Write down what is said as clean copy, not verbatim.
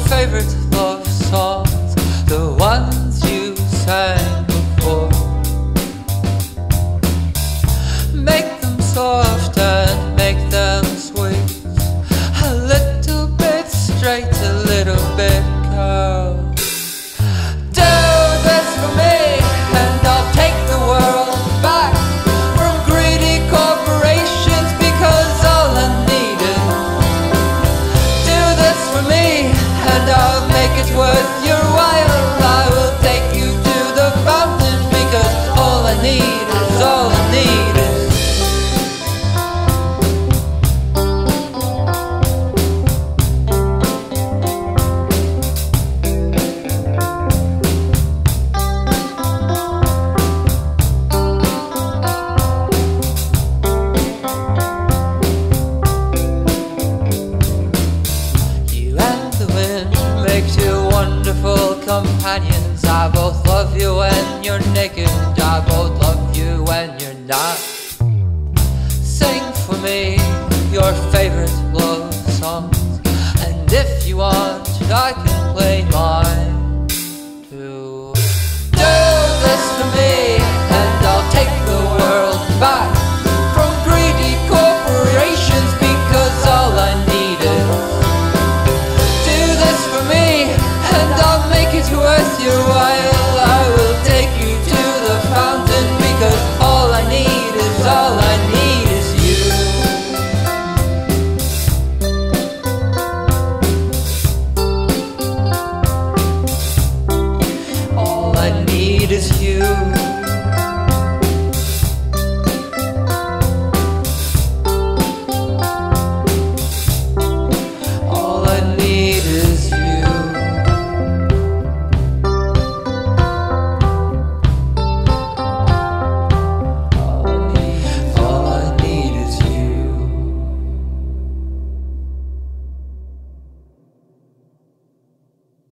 favorite love songs, the ones you sang before. Make them soft and make them sweet, a little bit straight, a little bit curved. Do this for me and I'll take the world back from greedy corporations, because all I need is do this for me and I'll make it worth your while. I will take you to the fountain, because all I need is all I need is wonderful companions. I both love you when you're naked